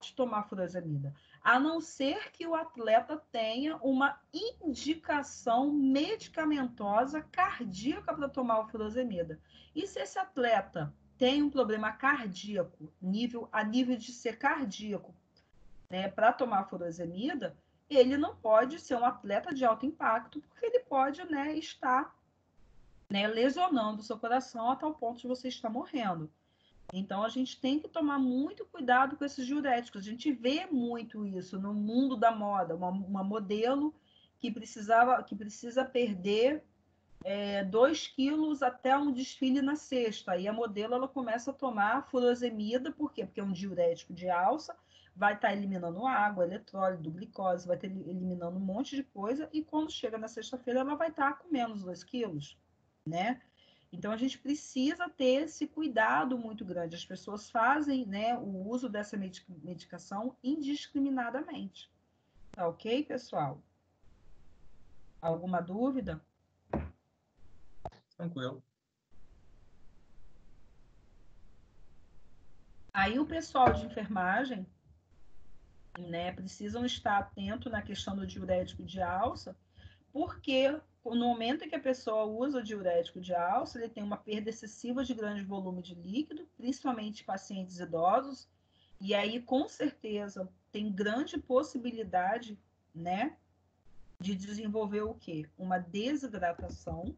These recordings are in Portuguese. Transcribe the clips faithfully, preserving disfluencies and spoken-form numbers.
tomar furosemida, a não ser que o atleta tenha uma indicação medicamentosa cardíaca para tomar o furosemida. E se esse atleta tem um problema cardíaco, nível, a nível de ser cardíaco, né, para tomar furosemida, ele não pode ser um atleta de alto impacto, porque ele pode, né, estar, né, lesionando o seu coração a tal ponto de você estar morrendo. Então, a gente tem que tomar muito cuidado com esses diuréticos. A gente vê muito isso no mundo da moda. Uma, uma modelo que, precisava, que precisa perder é, dois quilos até um desfile na sexta. Aí a modelo ela começa a tomar furosemida, por quê? Porque é um diurético de alça, vai estar tá eliminando água, eletrólito, glicose, vai estar tá eliminando um monte de coisa, e quando chega na sexta-feira ela vai estar tá com menos dois quilos, né? Então, a gente precisa ter esse cuidado muito grande. As pessoas fazem, né, o uso dessa medicação indiscriminadamente. Tá ok, pessoal? Alguma dúvida? Tranquilo. Aí, o pessoal de enfermagem, né, precisam estar atento na questão do diurético de alça, porque no momento em que a pessoa usa o diurético de alça, ele tem uma perda excessiva de grande volume de líquido, principalmente em pacientes idosos, e aí, com certeza, tem grande possibilidade, né, de desenvolver o quê? Uma desidratação.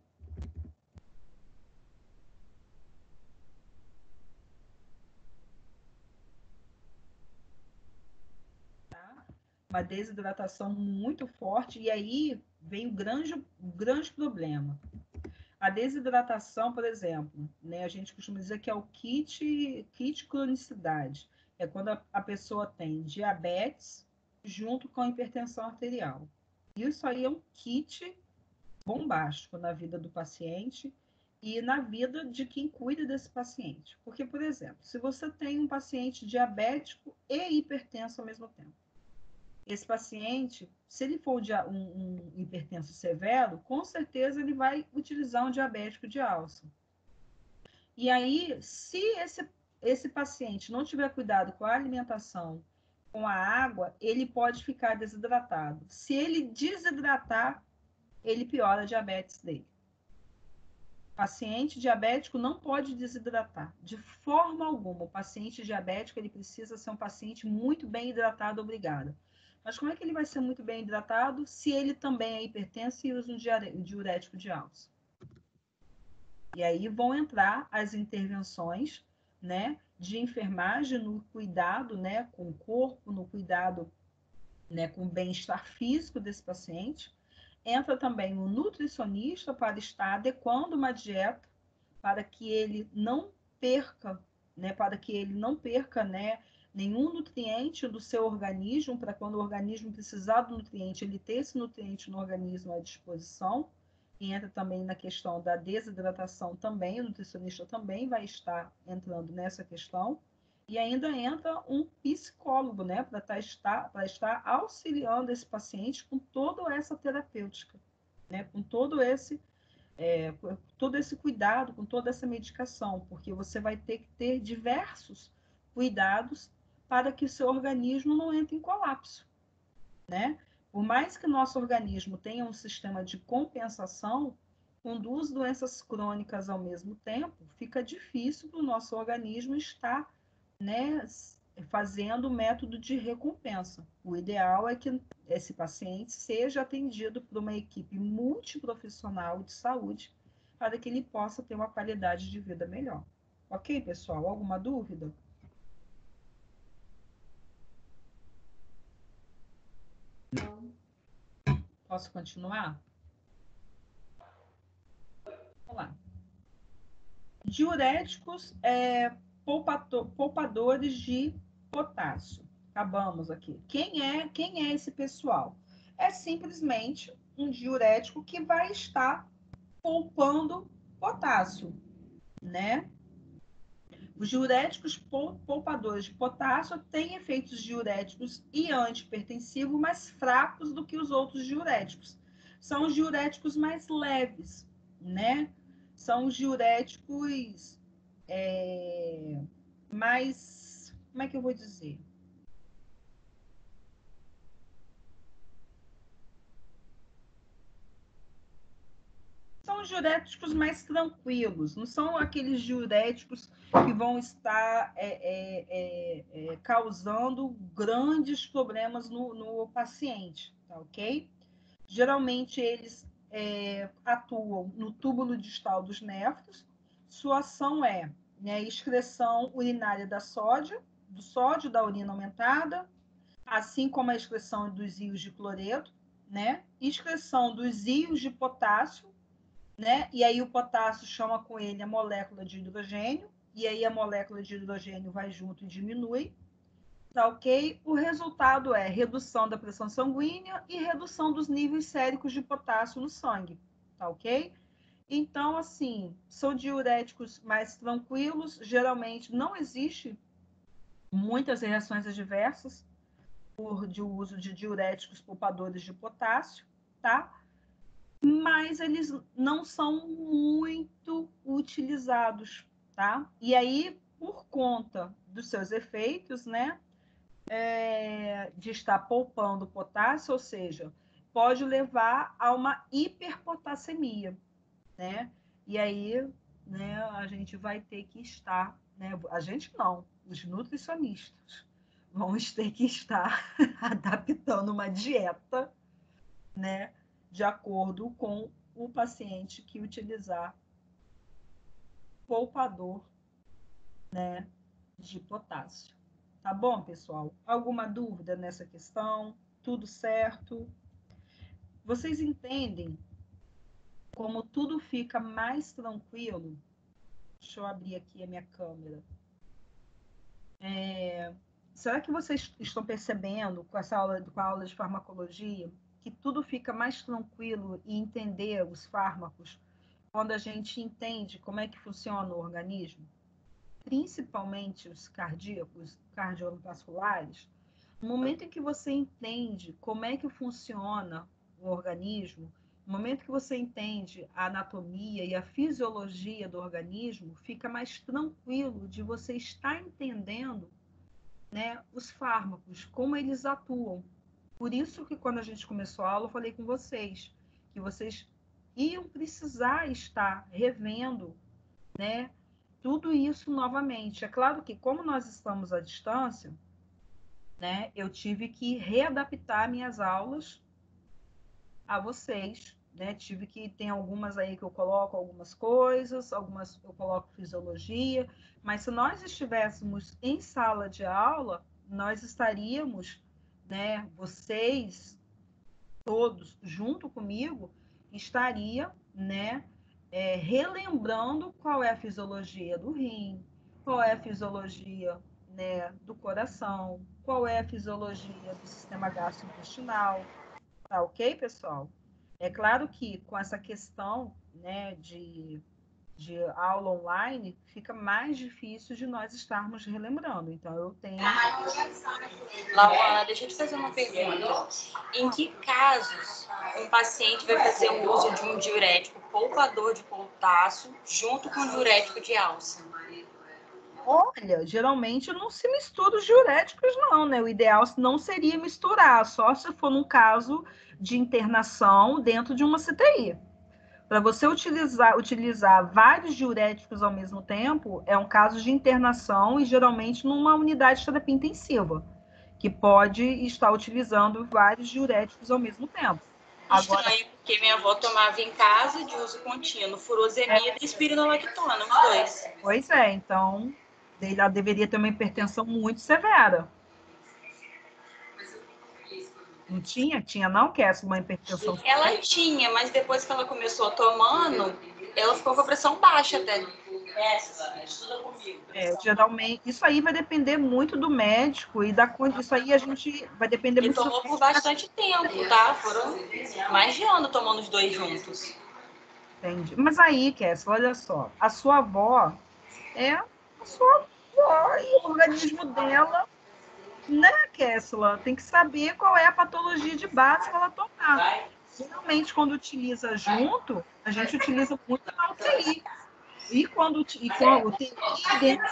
Tá? Uma desidratação muito forte, e aí vem o grande, o grande problema. A desidratação, por exemplo, né, a gente costuma dizer que é o kit, kit cronicidade. É quando a, a pessoa tem diabetes junto com a hipertensão arterial. Isso aí é um kit bombástico na vida do paciente e na vida de quem cuida desse paciente. Porque, por exemplo, se você tem um paciente diabético e hipertenso ao mesmo tempo, esse paciente, se ele for um, um hipertenso severo, com certeza ele vai utilizar um diabético de alça. E aí, se esse, esse paciente não tiver cuidado com a alimentação, com a água, ele pode ficar desidratado. Se ele desidratar, ele piora a diabetes dele. O paciente diabético não pode desidratar, de forma alguma. O paciente diabético ele precisa ser um paciente muito bem hidratado, obrigada. Mas como é que ele vai ser muito bem hidratado se ele também é hipertenso e usa um diurético de alça? E aí vão entrar as intervenções, né, de enfermagem no cuidado, né, com o corpo, no cuidado, né, com o bem-estar físico desse paciente. Entra também o nutricionista para estar adequando uma dieta para que ele não perca, né, para que ele não perca, né, nenhum nutriente do seu organismo, para quando o organismo precisar do nutriente, ele ter esse nutriente no organismo à disposição. E entra também na questão da desidratação também, o nutricionista também vai estar entrando nessa questão. E ainda entra um psicólogo, né, para tá estar, para estar auxiliando esse paciente com toda essa terapêutica, né, com todo esse, é, todo esse cuidado, com toda essa medicação, porque você vai ter que ter diversos cuidados para que o seu organismo não entre em colapso, né? Por mais que o nosso organismo tenha um sistema de compensação, com duas doenças crônicas ao mesmo tempo, fica difícil para o nosso organismo estar, né, fazendo o método de recompensa. O ideal é que esse paciente seja atendido por uma equipe multiprofissional de saúde para que ele possa ter uma qualidade de vida melhor. Ok, pessoal? Alguma dúvida? Não. Posso continuar? Vamos lá. Diuréticos é, poupadores de potássio. Acabamos aqui. Quem é, quem é esse pessoal? É simplesmente um diurético que vai estar poupando potássio, né? Os diuréticos poupadores de potássio têm efeitos diuréticos e antihipertensivos mais fracos do que os outros diuréticos. São os diuréticos mais leves, né? São os diuréticos é, mais, como é que eu vou dizer? os diuréticos mais tranquilos, não são aqueles diuréticos que vão estar é, é, é, é, causando grandes problemas no, no paciente, tá ok? Geralmente eles é, atuam no túbulo distal dos néfros. Sua ação é, né, excreção urinária da sódio, do sódio da urina aumentada, assim como a excreção dos íons de cloreto, né? Excreção dos íons de potássio, né? E aí o potássio chama com ele a molécula de hidrogênio, e aí a molécula de hidrogênio vai junto e diminui, tá ok? O resultado é redução da pressão sanguínea e redução dos níveis séricos de potássio no sangue, tá ok? Então, assim, são diuréticos mais tranquilos, geralmente não existe muitas reações adversas por de uso de diuréticos poupadores de potássio, tá? Mas eles não são muito utilizados, tá? E aí, por conta dos seus efeitos, né, é, de estar poupando potássio, ou seja, pode levar a uma hiperpotassemia, né? E aí, né, a gente vai ter que estar, né, a gente não, os nutricionistas vamos ter que estar adaptando uma dieta, né, de acordo com o paciente que utilizar poupador, né, de potássio. Tá bom, pessoal? Alguma dúvida nessa questão? Tudo certo? Vocês entendem como tudo fica mais tranquilo? Deixa eu abrir aqui a minha câmera. É... Será que vocês estão percebendo com essa aula, com a aula de farmacologia que tudo fica mais tranquilo e entender os fármacos quando a gente entende como é que funciona o organismo? Principalmente os cardíacos, cardiovasculares. No momento em que você entende como é que funciona o organismo, no momento que você entende a anatomia e a fisiologia do organismo, fica mais tranquilo de você estar entendendo, né, os fármacos, como eles atuam. Por isso que quando a gente começou a aula, eu falei com vocês, que vocês iam precisar estar revendo, né, tudo isso novamente. É claro que, como nós estamos à distância, né, eu tive que readaptar minhas aulas a vocês, né? Tive que, tem algumas aí que eu coloco algumas coisas, algumas eu coloco fisiologia, mas se nós estivéssemos em sala de aula, nós estaríamos, né, vocês todos junto comigo, estaria, né, é, relembrando qual é a fisiologia do rim, qual é a fisiologia, né, do coração, qual é a fisiologia do sistema gastrointestinal, tá ok, pessoal? É claro que com essa questão, né, de, de aula online, fica mais difícil de nós estarmos relembrando. Então, eu tenho... Lauana, deixa eu te fazer uma pergunta. Em que casos um paciente vai fazer o uso de um diurético poupador de potássio junto com diurético de alça? Olha, geralmente não se mistura os diuréticos, não, né? O ideal não seria misturar, só se for num caso de internação dentro de uma C T I. Para você utilizar, utilizar vários diuréticos ao mesmo tempo, é um caso de internação e geralmente numa unidade de terapia intensiva, que pode estar utilizando vários diuréticos ao mesmo tempo. Agora, estranho, porque minha avó tomava em casa de uso contínuo, furosemida é, e espironolactona, os dois. Pois é, então ela deveria ter uma hipertensão muito severa. Não tinha? Tinha não, que é uma hipertensão? Ela tinha, mas depois que ela começou tomando, ela ficou com a pressão baixa até. É, geralmente, isso aí vai depender muito do médico e da isso aí a gente vai depender e muito. E tomou por bastante tempo, tá? Foram mais de ano tomando os dois juntos. Entendi. Mas aí, Kess, olha só, a sua avó é a sua avó e o organismo dela, né, Kessla? Tem que saber qual é a patologia de base que ela tomar. Geralmente, quando utiliza junto, a gente utiliza muito na U T I. E quando, e quando tem dentro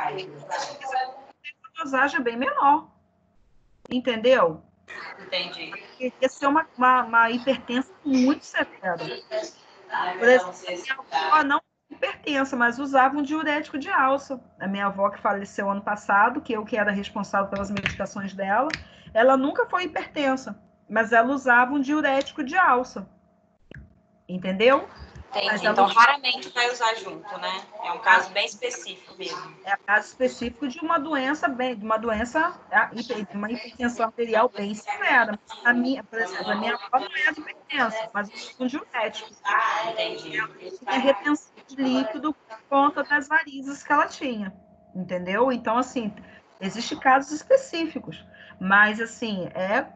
a dosagem é bem menor. Entendeu? Entendi. Ia ser uma, uma, uma hipertensão muito severa. Por exemplo, minha avó não é hipertensa, mas usava um diurético de alça. A minha avó, que faleceu ano passado, que eu que era responsável pelas medicações dela, ela nunca foi hipertensa, mas ela usava um diurético de alça. Entendeu? Entendi. Então, raramente vai usar junto, né? É um caso bem específico mesmo. É um caso específico de uma doença bem, de uma doença, de uma hipertensão arterial bem severa. A minha, por exemplo, a minha avó não era hipertensa, mas um diurético. Entendi. Ela tinha retenção de líquido por conta das varizes que ela tinha. Entendeu? Então, assim, existem casos específicos. Mas, assim, é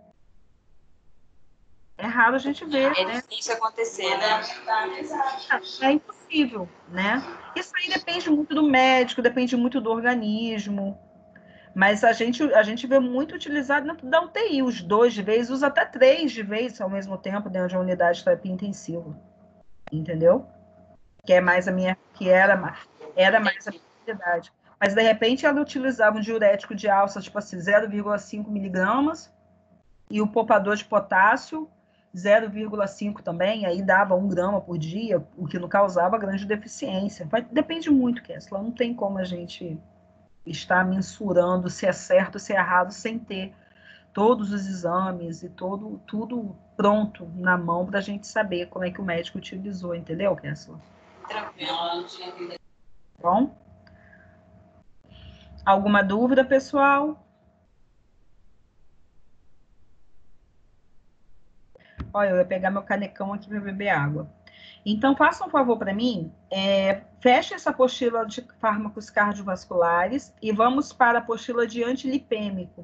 É raro a gente ver, É né? difícil acontecer, né? É impossível, né? Isso aí depende muito do médico, depende muito do organismo. Mas a gente, a gente vê muito utilizado dentro da U T I, os dois de vez, usa até três de vez ao mesmo tempo dentro de uma unidade de terapia intensiva. Entendeu? Que é mais a minha, que era, era mais a minha unidade. Mas de repente ela utilizava um diurético de alça, tipo assim, zero vírgula cinco miligramas, e o poupador de potássio zero vírgula cinco também, aí dava um grama por dia, o que não causava grande deficiência. Mas depende muito, Kessler, não tem como a gente estar mensurando se é certo ou se é errado sem ter todos os exames e todo, tudo pronto na mão para a gente saber como é que o médico utilizou, entendeu, Kessler? Tranquilo. Bom? Alguma dúvida, pessoal? Olha, eu ia pegar meu canecão aqui para beber água. Então, faça um favor para mim, é, feche essa apostila de fármacos cardiovasculares e vamos para a apostila de antilipêmico.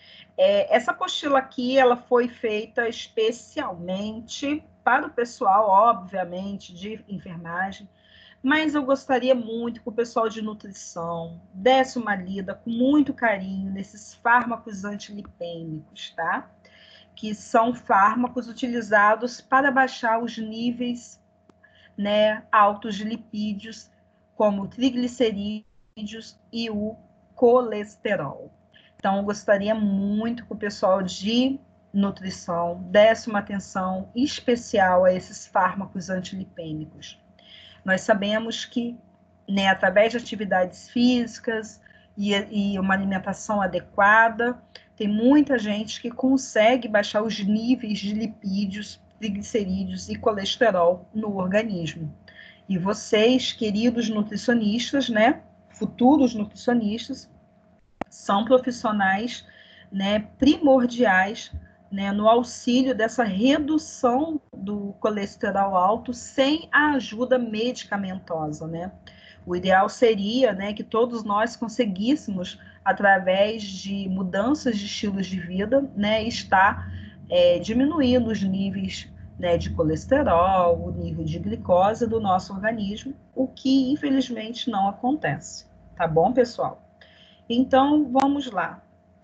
É, essa apostila aqui, ela foi feita especialmente para o pessoal, obviamente, de enfermagem, mas eu gostaria muito que o pessoal de nutrição desse uma lida com muito carinho nesses fármacos antilipêmicos, tá? Que são fármacos utilizados para baixar os níveis, né, altos de lipídios, como triglicerídeos e o colesterol. Então, eu gostaria muito que o pessoal de nutrição desse uma atenção especial a esses fármacos antilipêmicos. Nós sabemos que, né, através de atividades físicas e, e uma alimentação adequada, tem muita gente que consegue baixar os níveis de lipídios, triglicerídeos e colesterol no organismo. E vocês, queridos nutricionistas, né, futuros nutricionistas, são profissionais, né, primordiais, né, no auxílio dessa redução do colesterol alto sem a ajuda medicamentosa, né? O ideal seria, né, que todos nós conseguíssemos, através de mudanças de estilos de vida, né, estar é, diminuindo os níveis, né, de colesterol, o nível de glicose do nosso organismo, o que infelizmente não acontece. Tá bom, pessoal? Então, vamos lá.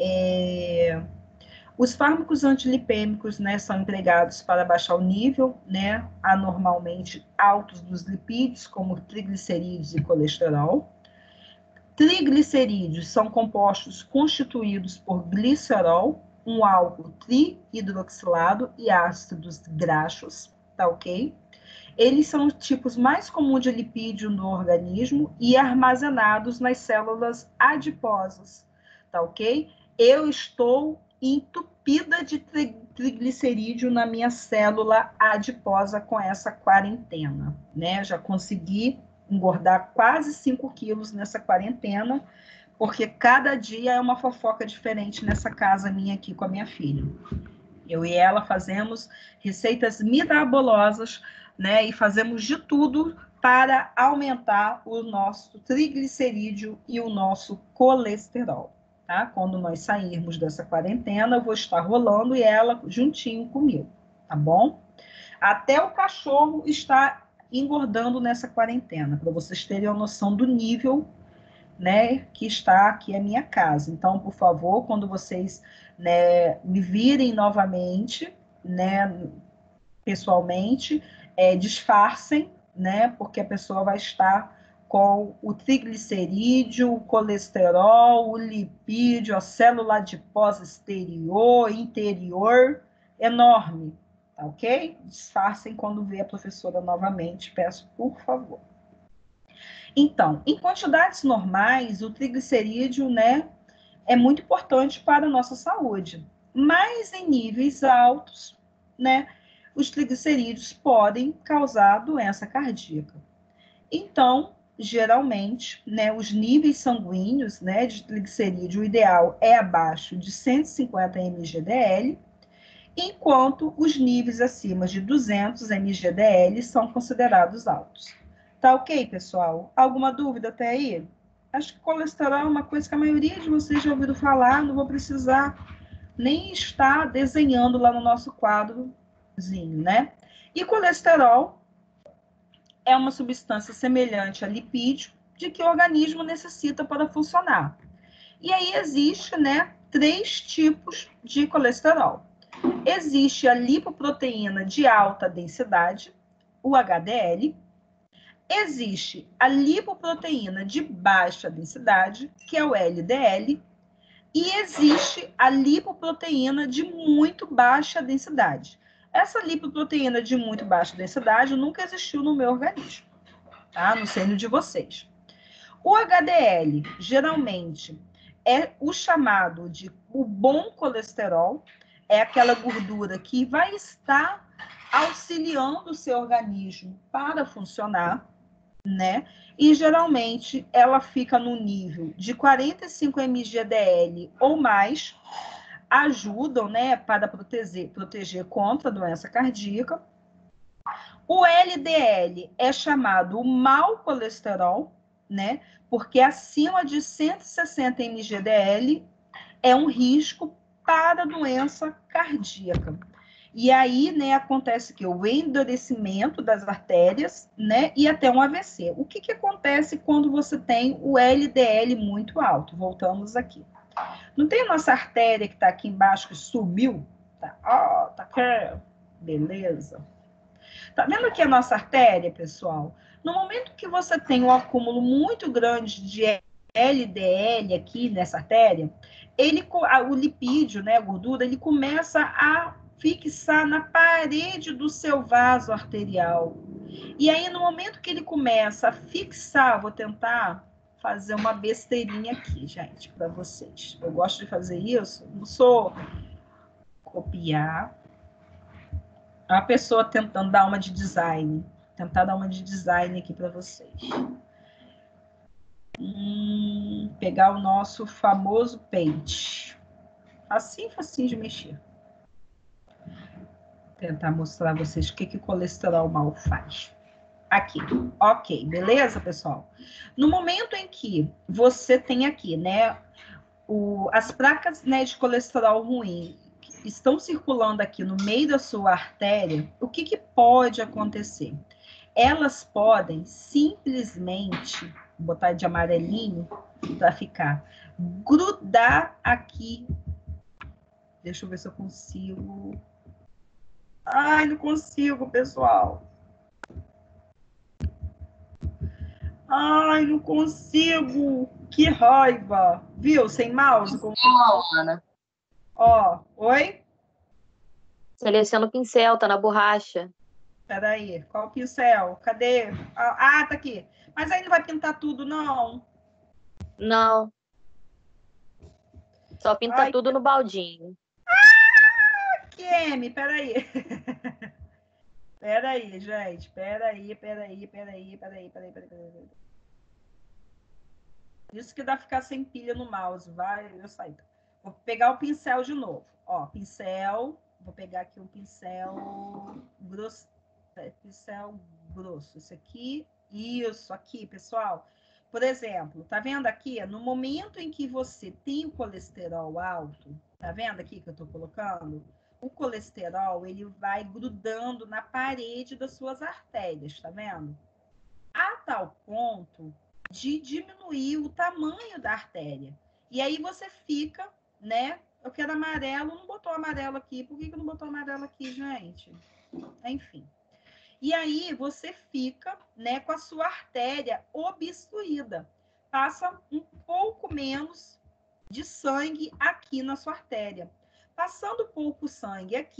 É... Os fármacos antilipêmicos, né, são empregados para baixar o nível, né, anormalmente altos dos lipídios, como triglicerídeos e colesterol. Triglicerídeos são compostos constituídos por glicerol, um álcool trihidroxilado e ácidos graxos, tá ok? Eles são os tipos mais comuns de lipídio no organismo e armazenados nas células adiposas, tá ok? Eu estou entupida de triglicerídeo na minha célula adiposa com essa quarentena, né? Já consegui engordar quase cinco quilos nessa quarentena, porque cada dia é uma fofoca diferente nessa casa minha aqui com a minha filha. Eu e ela fazemos receitas mirabolosas, né? E fazemos de tudo para aumentar o nosso triglicerídeo e o nosso colesterol, tá? Quando nós sairmos dessa quarentena, eu vou estar rolando e ela juntinho comigo, tá bom? Até o cachorro está engordando nessa quarentena, para vocês terem a noção do nível, né, que está aqui a minha casa. Então, por favor, quando vocês, né, me virem novamente, né, pessoalmente, é, disfarcem, né, porque a pessoa vai estar com o triglicerídeo, o colesterol, o lipídio, a célula adiposa exterior, interior, enorme, tá ok? Disfarcem quando vê a professora novamente, peço por favor. Então, em quantidades normais, o triglicerídeo, né, é muito importante para a nossa saúde. Mas em níveis altos, né, os triglicerídeos podem causar doença cardíaca. Então, geralmente, né, os níveis sanguíneos, né, de triglicerídeo, o ideal é abaixo de cento e cinquenta mililitros por litro, enquanto os níveis acima de duzentos mililitros por litro são considerados altos. Tá ok, pessoal? Alguma dúvida até aí? Acho que colesterol é uma coisa que a maioria de vocês já ouviram falar, não vou precisar nem estar desenhando lá no nosso quadrozinho, né? E colesterol é uma substância semelhante a lipídio de que o organismo necessita para funcionar. E aí existe, né, três tipos de colesterol. Existe a lipoproteína de alta densidade, o H D L. Existe a lipoproteína de baixa densidade, que é o L D L. E existe a lipoproteína de muito baixa densidade. Essa lipoproteína de muito baixa densidade nunca existiu no meu organismo, tá? Não sei no de vocês. O H D L, geralmente, é o chamado de o bom colesterol, é aquela gordura que vai estar auxiliando o seu organismo para funcionar, né? E geralmente ela fica no nível de quarenta e cinco mililitros por litro ou mais, ajudam, né, para proteger, proteger contra a doença cardíaca. O L D L é chamado o mau colesterol, né? Porque acima de cento e sessenta mililitros por litro é um risco para a doença cardíaca. E aí, né, acontece que o endurecimento das artérias, né, e até um A V C. O que que acontece quando você tem o L D L muito alto? Voltamos aqui. Não tem a nossa artéria que está aqui embaixo que subiu? Tá, ó, tá aqui. Beleza. Tá vendo aqui a nossa artéria, pessoal? No momento que você tem um acúmulo muito grande de L D L aqui nessa artéria, ele, o lipídio, né, a gordura, ele começa a fixar na parede do seu vaso arterial. E aí, no momento que ele começa a fixar, vou tentar fazer uma besteirinha aqui, gente, para vocês. Eu gosto de fazer isso, não sou copiar. A pessoa tentando dar uma de design, tentar dar uma de design aqui para vocês. Hum, pegar o nosso famoso Paint. Assim, facinho de mexer. Tentar mostrar a vocês o que, que o colesterol mal faz. Aqui, ok, beleza, pessoal? No momento em que você tem aqui, né, o, as placas, né, de colesterol ruim estão circulando aqui no meio da sua artéria, o que, que pode acontecer? Elas podem simplesmente, vou botar de amarelinho para ficar, grudar aqui. Deixa eu ver se eu consigo. Ai, não consigo, pessoal. Ai, não consigo. Que raiva. Viu? Sem mouse? Como... Ana. Ó, oi? Seleciona o pincel, tá na borracha. Peraí, qual o pincel? Cadê? Ah, tá aqui. Mas aí não vai pintar tudo, não? Não. Só pinta Ai, tudo no baldinho. Ah, Kemi, peraí. Peraí, gente. Peraí, peraí, peraí, peraí, peraí, peraí, peraí. Isso que dá ficar sem pilha no mouse. Vai, eu saí. Vou pegar o pincel de novo. Ó, pincel. Vou pegar aqui um pincel grosso. Pincel grosso. Esse aqui. Isso, aqui, pessoal. Por exemplo, tá vendo aqui? No momento em que você tem o colesterol alto, tá vendo aqui que eu tô colocando? O colesterol, ele vai grudando na parede das suas artérias, tá vendo? A tal ponto de diminuir o tamanho da artéria. E aí você fica, né? Eu quero amarelo, não botou amarelo aqui. Por que que não botou amarelo aqui, gente? Enfim. E aí você fica, né, com a sua artéria obstruída. Passa um pouco menos de sangue aqui na sua artéria. Passando pouco sangue aqui,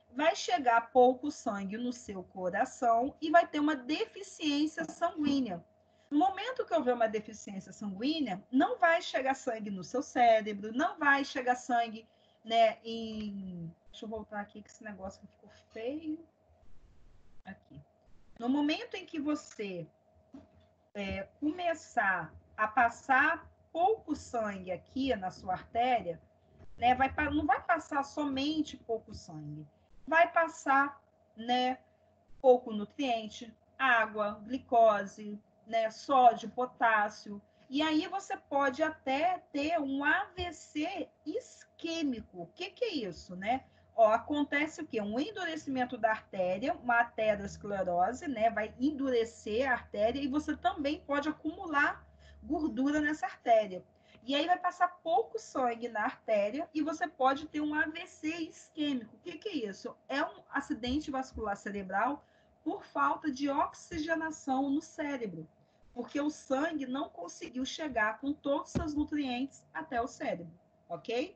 vai chegar pouco sangue no seu coração e vai ter uma deficiência sanguínea. No momento que houver uma deficiência sanguínea, não vai chegar sangue no seu cérebro, não vai chegar sangue, né, em... Deixa eu voltar aqui que esse negócio ficou feio. Aqui. No momento em que você é, começar a passar pouco sangue aqui na sua artéria, né, vai, não vai passar somente pouco sangue, vai passar, né, pouco nutriente, água, glicose, né, sódio, potássio, e aí você pode até ter um A V C isquêmico. O que, que é isso, né? Ó, acontece o quê? Um endurecimento da artéria, uma aterosclerose, né? Vai endurecer a artéria e você também pode acumular gordura nessa artéria. E aí vai passar pouco sangue na artéria e você pode ter um A V C isquêmico. O que, que é isso? É um acidente vascular cerebral por falta de oxigenação no cérebro, porque o sangue não conseguiu chegar com todos os seus nutrientes até o cérebro, ok?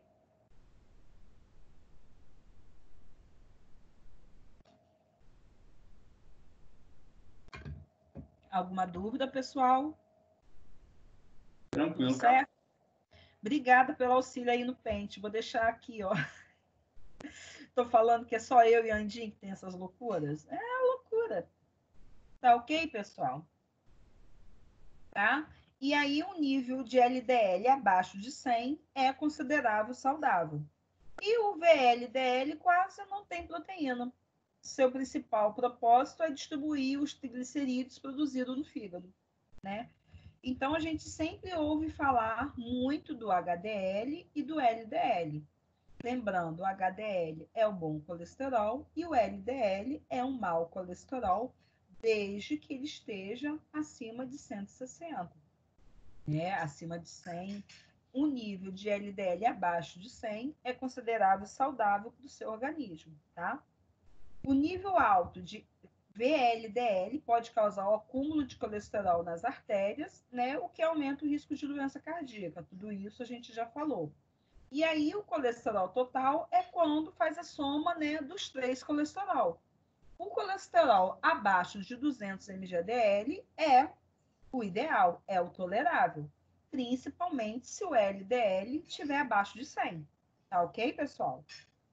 Alguma dúvida, pessoal? Tranquilo. Tudo certo? Obrigada pelo auxílio aí no pente. Vou deixar aqui, ó. Tô falando que é só eu e a Andinha que tem essas loucuras? É loucura. Tá ok, pessoal? Tá? E aí, o nível de L D L abaixo de cem é considerado saudável. E o V L D L quase não tem proteína. Seu principal propósito é distribuir os triglicerídeos produzidos no fígado, né? Então, a gente sempre ouve falar muito do H D L e do L D L. Lembrando, o H D L é o bom colesterol e o L D L é um mau colesterol, desde que ele esteja acima de cento e sessenta, né? Acima de cem. Um nível de L D L abaixo de cem é considerado saudável para o seu organismo, tá? O nível alto de V L D L pode causar o acúmulo de colesterol nas artérias, né? O que aumenta o risco de doença cardíaca. Tudo isso a gente já falou. E aí, o colesterol total é quando faz a soma, né, dos três colesterol. O colesterol abaixo de duzentos mililitros de L D L é o ideal, é o tolerável, principalmente se o L D L estiver abaixo de cem. Tá ok, pessoal?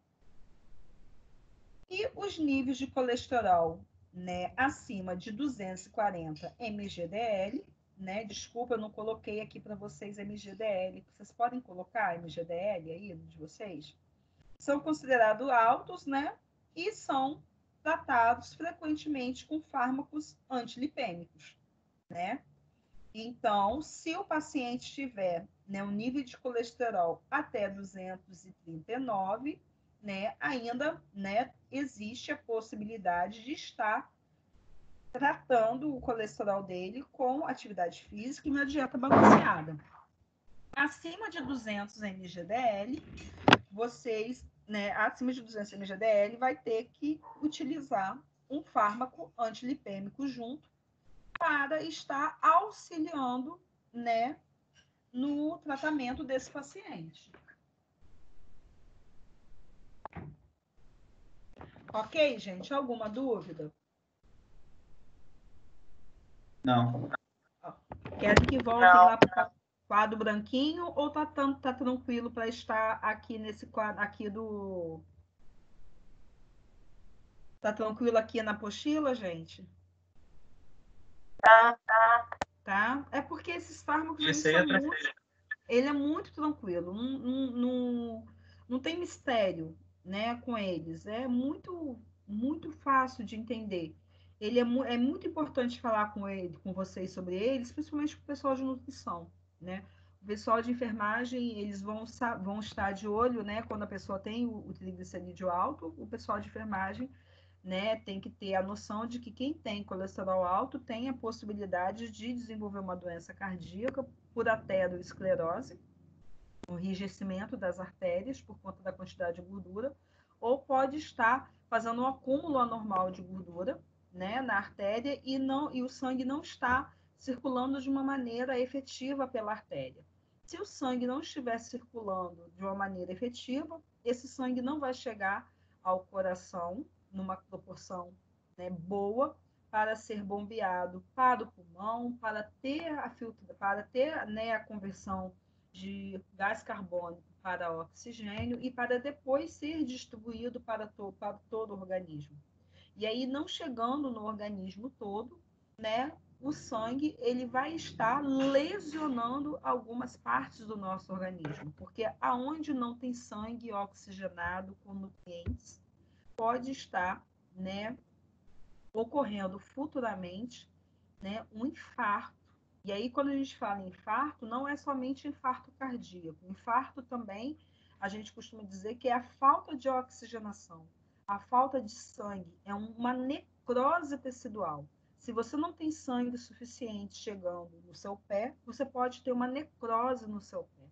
E os níveis de colesterol, né, acima de duzentos e quarenta mililitros de L, né? Desculpa, eu não coloquei aqui para vocês M G D L. Vocês podem colocar M G D L aí de vocês? São considerados altos, né? E são tratados frequentemente com fármacos antilipêmicos, né? Então, se o paciente tiver, né, um nível de colesterol até duzentos e trinta e nove, né, ainda, né, existe a possibilidade de estar tratando o colesterol dele com atividade física e uma dieta balanceada. Acima de duzentos mililitros de G D L, vocês, né, acima de duzentos mililitros de G D L, vai ter que utilizar um fármaco antilipêmico junto para estar auxiliando, né, no tratamento desse paciente. Ok, gente? Alguma dúvida? Não. Querem que volte lá para o quadro branquinho ou tá, tão, tá tranquilo para estar aqui nesse quadro aqui do... Tá tranquilo aqui na apostila, gente? Tá, tá. Tá? É porque esses fármacos eles Esse aí são é tranquilo. muito, ele é muito tranquilo, não, não, não, não tem mistério, né, com eles. É muito, muito fácil de entender. Ele é, mu é muito importante falar com ele, com vocês sobre eles, principalmente com o pessoal de nutrição, né? O pessoal de enfermagem, eles vão, vão estar de olho, né, quando a pessoa tem o, o triglicerídeo alto, o pessoal de enfermagem, né, tem que ter a noção de que quem tem colesterol alto tem a possibilidade de desenvolver uma doença cardíaca por aterosclerose, um enrijecimento das artérias por conta da quantidade de gordura, ou pode estar fazendo um acúmulo anormal de gordura, né, na artéria e, não, e o sangue não está circulando de uma maneira efetiva pela artéria. Se o sangue não estiver circulando de uma maneira efetiva, esse sangue não vai chegar ao coração, numa proporção, né, boa, para ser bombeado para o pulmão, para ter a, filtra, para ter, né, a conversão de gás carbônico para oxigênio e para depois ser distribuído para, to, para todo o organismo. E aí, não chegando no organismo todo, né, o sangue ele vai estar lesionando algumas partes do nosso organismo, porque aonde não tem sangue oxigenado com nutrientes, pode estar, né, ocorrendo futuramente, né, um infarto. E aí, quando a gente fala em infarto, não é somente infarto cardíaco. Infarto também, a gente costuma dizer que é a falta de oxigenação, a falta de sangue, é uma necrose tecidual. Se você não tem sangue suficiente chegando no seu pé, você pode ter uma necrose no seu pé.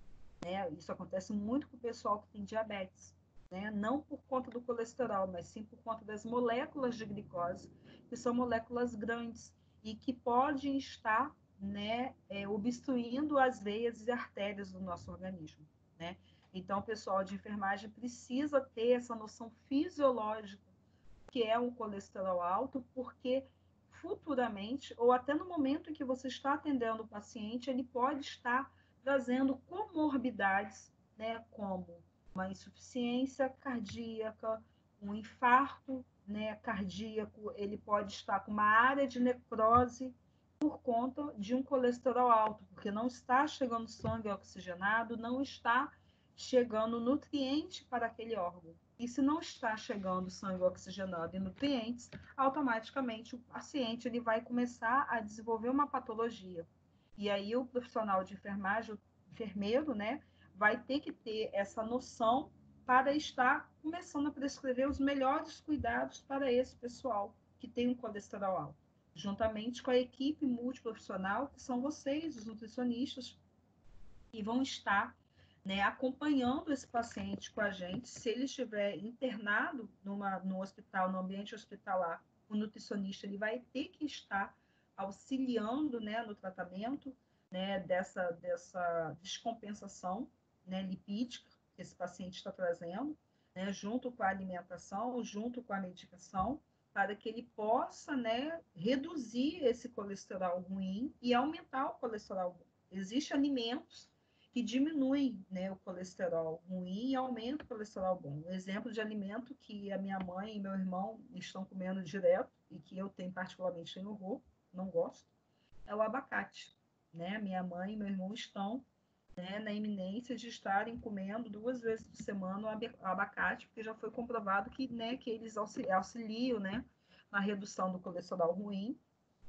Né? Isso acontece muito com o pessoal que tem diabetes. Né? Não por conta do colesterol, mas sim por conta das moléculas de glicose, que são moléculas grandes e que podem estar, né, é, obstruindo as veias e artérias do nosso organismo. Né? Então, o pessoal de enfermagem precisa ter essa noção fisiológica que é um colesterol alto, porque futuramente, ou até no momento em que você está atendendo o paciente, ele pode estar trazendo comorbidades, né, como uma insuficiência cardíaca, um infarto, né, cardíaco, ele pode estar com uma área de necrose por conta de um colesterol alto, porque não está chegando sangue oxigenado, não está chegando nutriente para aquele órgão. E se não está chegando sangue oxigenado e nutrientes, automaticamente o paciente ele vai começar a desenvolver uma patologia. E aí o profissional de enfermagem, o enfermeiro, né, vai ter que ter essa noção para estar começando a prescrever os melhores cuidados para esse pessoal que tem um colesterol alto, juntamente com a equipe multiprofissional, que são vocês, os nutricionistas, que vão estar, né, acompanhando esse paciente com a gente. Se ele estiver internado numa, no hospital, no ambiente hospitalar, o nutricionista ele vai ter que estar auxiliando, né, no tratamento, né, dessa, dessa descompensação, né, lipídica que esse paciente está trazendo, né, junto com a alimentação, junto com a medicação, para que ele possa, né, reduzir esse colesterol ruim e aumentar o colesterol bom. Existem alimentos que diminuem, né, o colesterol ruim e aumenta o colesterol bom. Um exemplo de alimento que a minha mãe e meu irmão estão comendo direto e que eu tenho particularmente tenho horror, não gosto, é o abacate. Né? Minha mãe e meu irmão estão, né, na iminência de estarem comendo duas vezes por semana o abacate, porque já foi comprovado que, né, que eles auxiliam, né, na redução do colesterol ruim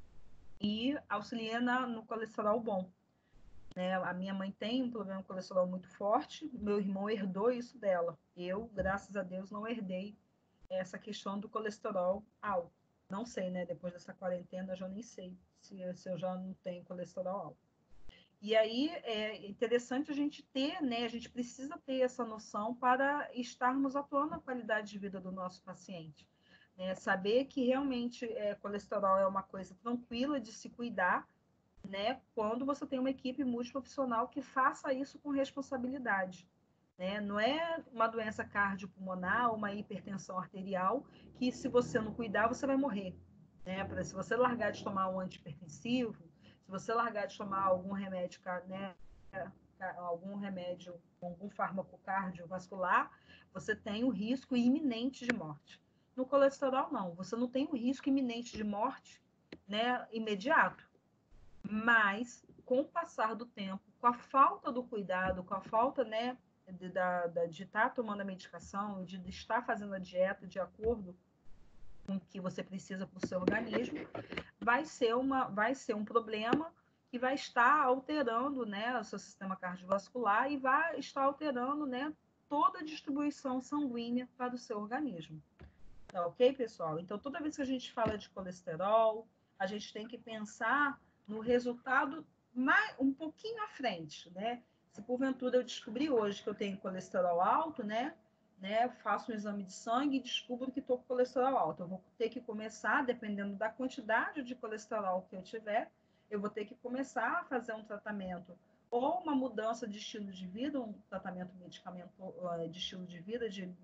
e auxiliam na, no colesterol bom. Né? A minha mãe tem um problema com colesterol muito forte, meu irmão herdou isso dela. Eu, graças a Deus, não herdei essa questão do colesterol alto. Não sei, né? Depois dessa quarentena, eu já nem sei se, se eu já não tenho colesterol alto. E aí é interessante a gente ter, né? A gente precisa ter essa noção para estarmos atuando na qualidade de vida do nosso paciente. Né? Saber que realmente é, colesterol é uma coisa tranquila de se cuidar, né, quando você tem uma equipe multiprofissional que faça isso com responsabilidade. Né? Não é uma doença cardiopulmonar, uma hipertensão arterial, que se você não cuidar, você vai morrer. Né? Se você largar de tomar um antihipertensivo, se você largar de tomar algum remédio, né, algum remédio, algum fármaco cardiovascular, você tem o risco iminente de morte. No colesterol, não. Você não tem o risco iminente de morte, né, imediato. Mas, com o passar do tempo, com a falta do cuidado, com a falta, né, de, da, de estar tomando a medicação, de, de estar fazendo a dieta de acordo com o que você precisa para o seu organismo, vai ser, uma, vai ser um problema que vai estar alterando, né, o seu sistema cardiovascular e vai estar alterando, né, toda a distribuição sanguínea para o seu organismo. Tá ok, pessoal? Então, toda vez que a gente fala de colesterol, a gente tem que pensar no resultado mais, um pouquinho à frente, né? Se porventura eu descobri hoje que eu tenho colesterol alto, né? né faço um exame de sangue e descubro que estou com colesterol alto. Eu vou ter que começar, dependendo da quantidade de colesterol que eu tiver, eu vou ter que começar a fazer um tratamento ou uma mudança de estilo de vida, um tratamento medicamentoso de estilo de vida, de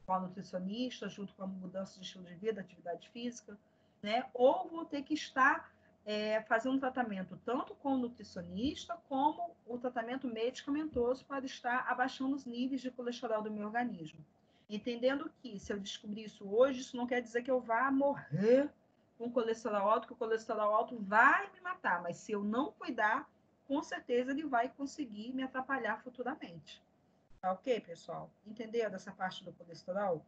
com a nutricionista, junto com a mudança de estilo de vida, atividade física, né? Ou vou ter que estar é, fazendo um tratamento tanto com o nutricionista, como o tratamento medicamentoso para estar abaixando os níveis de colesterol do meu organismo. Entendendo que, se eu descobrir isso hoje, isso não quer dizer que eu vá morrer com colesterol alto, que o colesterol alto vai me matar, mas se eu não cuidar, com certeza ele vai conseguir me atrapalhar futuramente. Tá ok, pessoal? Entenderam essa parte do colesterol?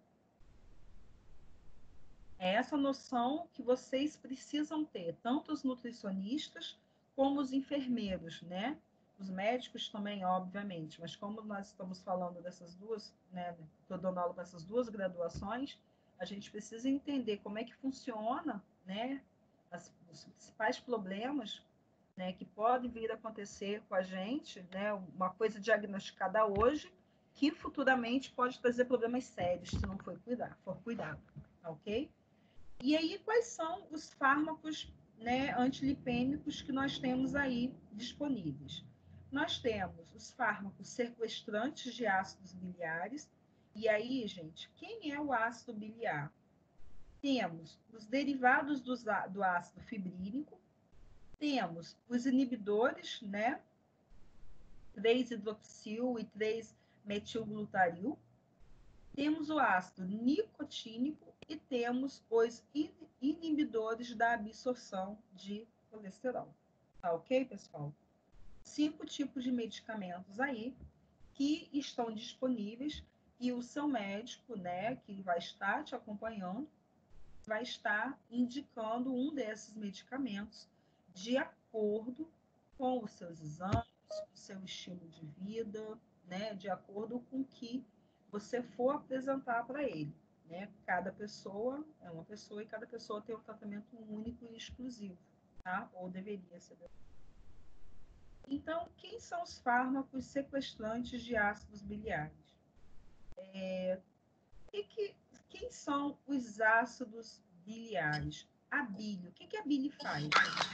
É essa noção que vocês precisam ter, tanto os nutricionistas como os enfermeiros, né? Os médicos também, obviamente, mas como nós estamos falando dessas duas, né? Estou dando aula para essas duas graduações, a gente precisa entender como é que funciona, né? As, os principais problemas, né, que podem vir a acontecer com a gente, né? Uma coisa diagnosticada hoje, que futuramente pode trazer problemas sérios se não for cuidar, for cuidado, ok? E aí, quais são os fármacos, né, antilipêmicos que nós temos aí disponíveis? Nós temos os fármacos sequestrantes de ácidos biliares. E aí, gente, quem é o ácido biliar? Temos os derivados do, do ácido fibrílico, temos os inibidores, né, três hidroxil e três metilglutaril, temos o ácido nicotínico e temos os inibidores da absorção de colesterol. Tá ok, pessoal? Cinco tipos de medicamentos aí que estão disponíveis e o seu médico, né, que vai estar te acompanhando, vai estar indicando um desses medicamentos de acordo com os seus exames, com o seu estilo de vida, né, de acordo com o que você for apresentar para ele, né? Cada pessoa é uma pessoa e cada pessoa tem um tratamento único e exclusivo, tá? Ou deveria ser. Então, quem são os fármacos sequestrantes de ácidos biliares? É, e que, quem são os ácidos biliares? A bile. O que, que a bile faz?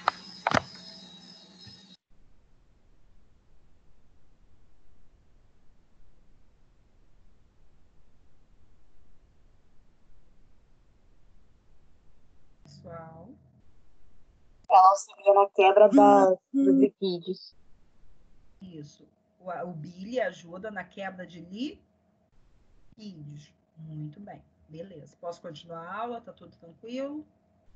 Pessoal. Ela auxilia na quebra da, dos lipídios. Isso. O, o bile ajuda na quebra de lipídios. Muito bem. Beleza. Posso continuar a aula? Tá tudo tranquilo?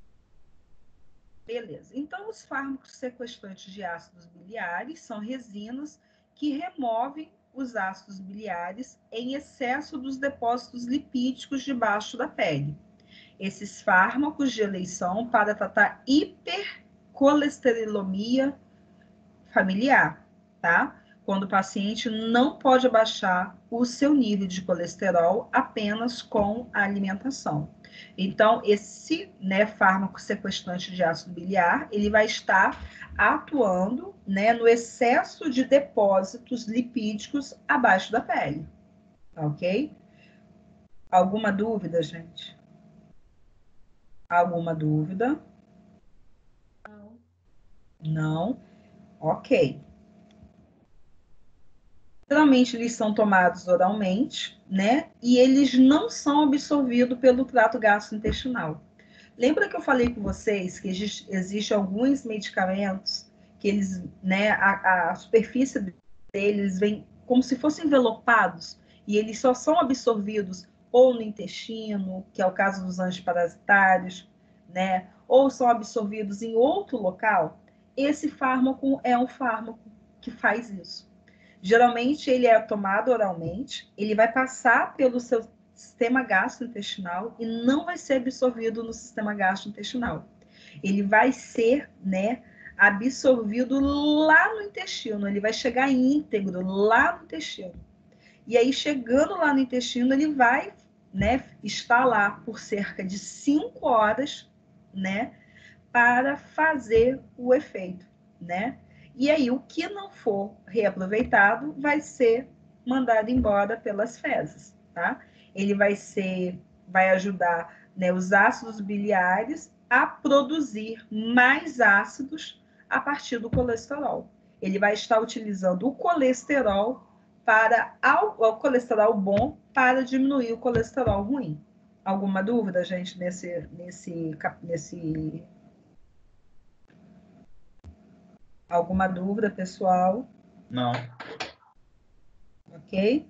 Beleza. Então, os fármacos sequestrantes de ácidos biliares são resinas que removem os ácidos biliares em excesso dos depósitos lipídicos debaixo da pele. Esses fármacos de eleição para tratar hipercolesterolemia familiar, tá? Quando o paciente não pode abaixar o seu nível de colesterol apenas com a alimentação. Então, esse, né, fármaco sequestrante de ácido biliar, ele vai estar atuando, né, no excesso de depósitos lipídicos abaixo da pele, ok? Alguma dúvida, gente? Alguma dúvida? Não. Não? Ok. Geralmente eles são tomados oralmente, né? E eles não são absorvidos pelo trato gastrointestinal. Lembra que eu falei com vocês que existe, existe alguns medicamentos que eles, né, a, a superfície deles vem como se fossem envelopados e eles só são absorvidos ou no intestino, que é o caso dos antiparasitários, né? Ou são absorvidos em outro local. Esse fármaco é um fármaco que faz isso. Geralmente ele é tomado oralmente, ele vai passar pelo seu sistema gastrointestinal e não vai ser absorvido no sistema gastrointestinal. Ele vai ser, né, absorvido lá no intestino, ele vai chegar íntegro lá no intestino. E aí, chegando lá no intestino, ele vai, né, estar lá por cerca de cinco horas, né, para fazer o efeito, né? E aí, o que não for reaproveitado vai ser mandado embora pelas fezes, tá? Ele vai ser, vai ajudar, né, os ácidos biliares a produzir mais ácidos a partir do colesterol. Ele vai estar utilizando o colesterol para, o colesterol bom para diminuir o colesterol ruim. Alguma dúvida, gente, nesse, nesse, nesse... Alguma dúvida, pessoal? Não. Ok?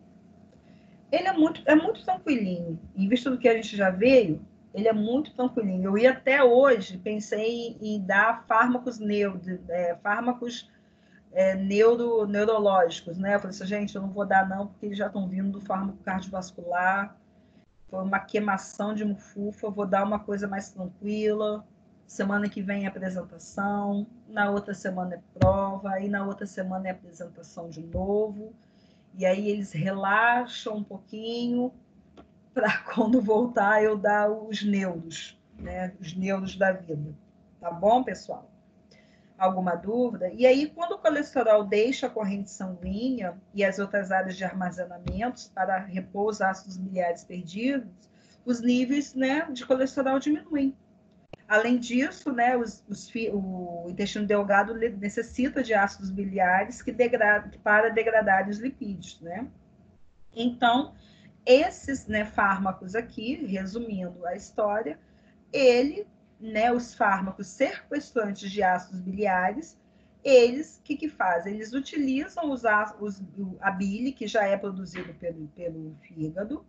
Ele é muito, é muito tranquilinho. Em vista do que a gente já veio, ele é muito tranquilinho. Eu ia até hoje, pensei em, em dar fármacos, neuro, é, fármacos é, neuro, neurológicos, né? Eu falei assim, gente, eu não vou dar não, porque eles já estão vindo do fármaco cardiovascular. Foi uma queimação de mufufa, vou dar uma coisa mais tranquila. Semana que vem é apresentação, na outra semana é prova, aí na outra semana é apresentação de novo. E aí eles relaxam um pouquinho para quando voltar eu dar os neuros, né? Os neuros da vida. Tá bom, pessoal? Alguma dúvida? E aí, quando o colesterol deixa a corrente sanguínea e as outras áreas de armazenamentos para repor os ácidos biliares perdidos, os níveis, né, de colesterol diminuem. Além disso, né, os, os, o intestino delgado necessita de ácidos biliares que degradam, para degradar os lipídios, né? Então, esses, né, fármacos aqui, resumindo a história, ele, né, os fármacos sequestrantes de ácidos biliares, eles, o que, que fazem? Eles utilizam os, os, a bile, que já é produzido pelo, pelo fígado,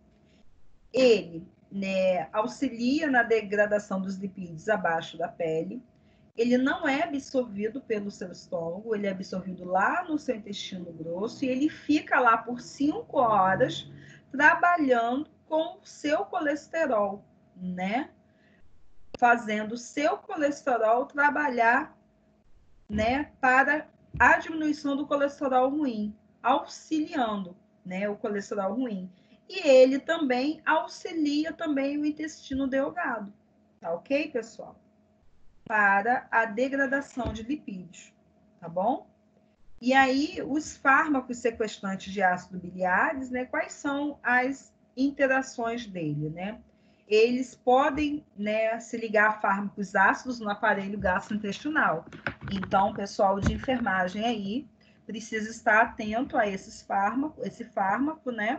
ele, né, auxilia na degradação dos lipídios abaixo da pele, ele não é absorvido pelo seu estômago, ele é absorvido lá no seu intestino grosso e ele fica lá por cinco horas trabalhando com o seu colesterol, né? Fazendo o seu colesterol trabalhar, né, para a diminuição do colesterol ruim, auxiliando, né, o colesterol ruim. E ele também auxilia também o intestino delgado, tá ok, pessoal? Para a degradação de lipídios, tá bom? E aí, os fármacos sequestrantes de ácido biliares, né, quais são as interações dele, né? Eles podem, né, se ligar a fármacos ácidos no aparelho gastrointestinal. Então, pessoal de enfermagem aí precisa estar atento a esses fármacos, esse fármaco, né?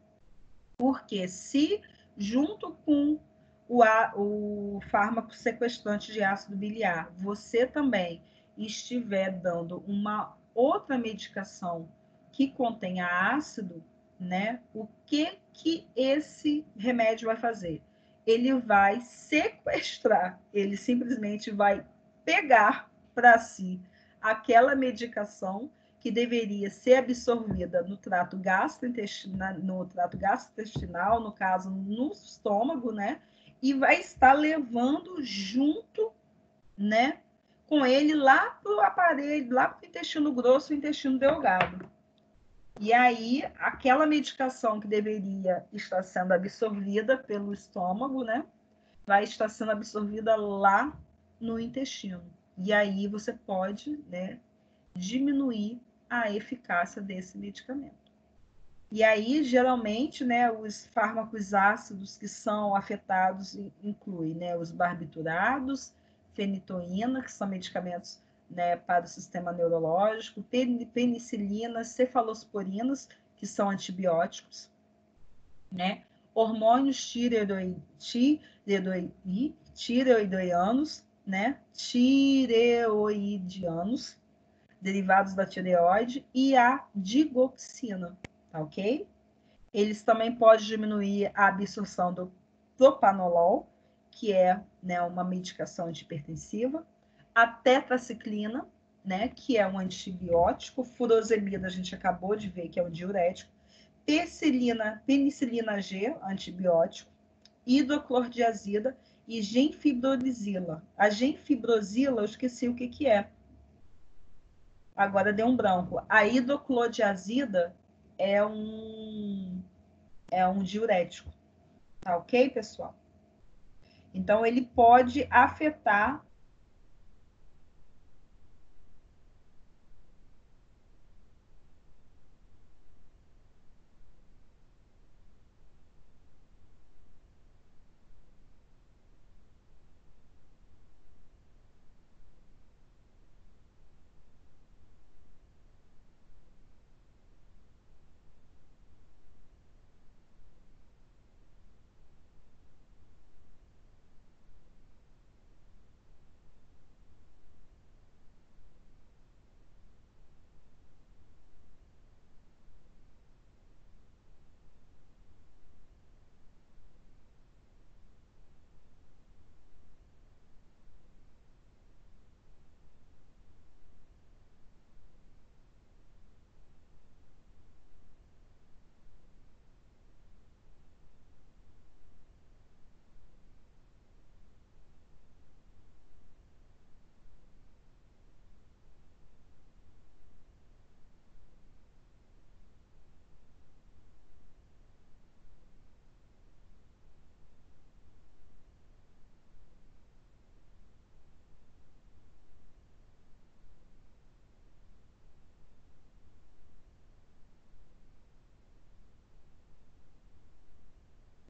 Porque se junto com o, o fármaco sequestrante de ácido biliar, você também estiver dando uma outra medicação que contenha ácido, né? O que que esse remédio vai fazer? Ele vai sequestrar, ele simplesmente vai pegar para si aquela medicação que deveria ser absorvida no trato gastrointestinal, no trato gastrointestinal, no caso, no estômago, né? E vai estar levando junto, né, com ele lá para o aparelho, lá para o intestino grosso, o intestino delgado. E aí, aquela medicação que deveria estar sendo absorvida pelo estômago, né, vai estar sendo absorvida lá no intestino. E aí você pode, né, diminuir a eficácia desse medicamento. E aí, geralmente, né, os fármacos ácidos que são afetados incluem, né, os barbiturados, fenitoína, que são medicamentos, né, para o sistema neurológico, penicilinas, cefalosporinas, que são antibióticos, né, hormônios tireoid, tireoid, tireoidianos, né, tireoidianos, derivados da tireoide, e a digoxina, tá ok? Eles também podem diminuir a absorção do propanolol, que é, né, uma medicação antihipertensiva, a tetraciclina, né, que é um antibiótico, furosemida, a gente acabou de ver que é um diurético, penicilina, penicilina G, antibiótico, hidroclordiazida e genfibrosila. A genfibrosila, eu esqueci o que, que é. Agora deu um branco. A hidroclordiazida é um, é um diurético. Tá ok, pessoal? Então, ele pode afetar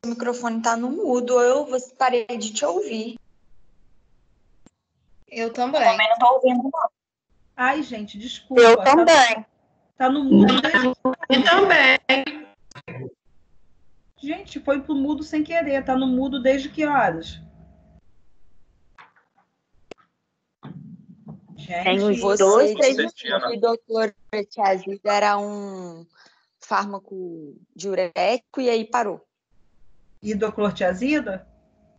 microfone tá no mudo, ou eu vou- parei de te ouvir. Eu Eu também. também não tô ouvindo, não. Ai, gente, desculpa. Eu Tá, também. tá no mudo desde... Eu também. Gente, foi pro mudo sem querer. Tá no mudo desde que horas? Tem uns Gente, Você dois, três disse que o doutor Tiazida era um fármaco diurético e aí parou. hidroclorotiazida?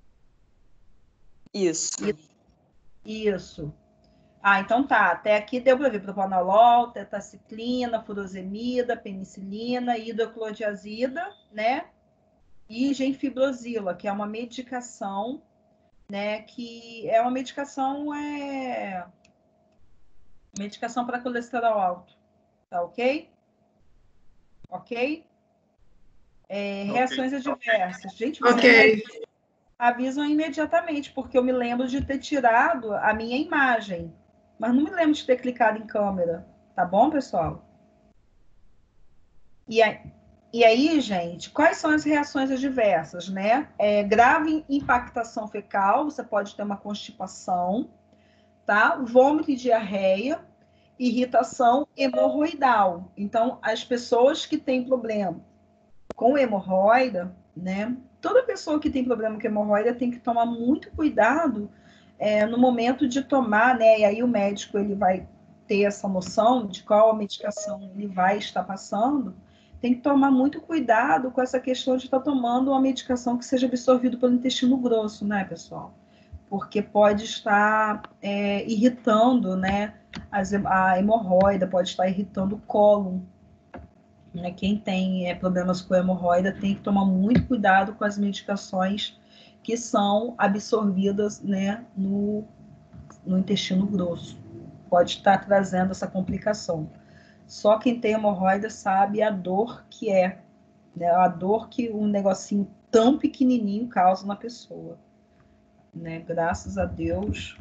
Isso. Isso. Ah, então tá. Até aqui deu para ver propanolol, tetaciclina, furosemida, penicilina, hidroclorotiazida, né? E genfibrosila, que é uma medicação, né? Que é uma medicação, é... medicação para colesterol alto. Tá ok? Ok? É, reações adversas. Gente, vocês Ok. avisam imediatamente, porque eu me lembro de ter tirado a minha imagem, mas não me lembro de ter clicado em câmera. Tá bom, pessoal? E aí, e aí, gente, quais são as reações adversas, né? É, grave impactação fecal, você pode ter uma constipação, tá? Vômito e diarreia, irritação hemorroidal. Então, as pessoas que têm problema com hemorroida, né? Toda pessoa que tem problema com hemorroida tem que tomar muito cuidado é, no momento de tomar, né? E aí o médico ele vai ter essa noção de qual a medicação ele vai estar passando. Tem que tomar muito cuidado com essa questão de estar tomando uma medicação que seja absorvida pelo intestino grosso, né, pessoal? Porque pode estar é, irritando, né? As, a hemorroida pode estar irritando o cólon. Né? Quem tem é, problemas com hemorroida tem que tomar muito cuidado com as medicações que são absorvidas, né, no, no intestino grosso. Pode estar trazendo essa complicação. Só quem tem hemorroida sabe a dor que é, né, a dor que um negocinho tão pequenininho causa na pessoa. Né? Graças a Deus,